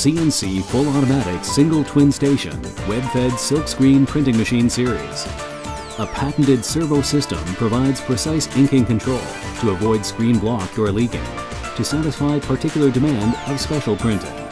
CNC Full Automatic Single Twin Station Web-Fed Silkscreen Printing Machine Series. A patented servo system provides precise inking control to avoid screen blocked or leaking, to satisfy particular demand of special printing.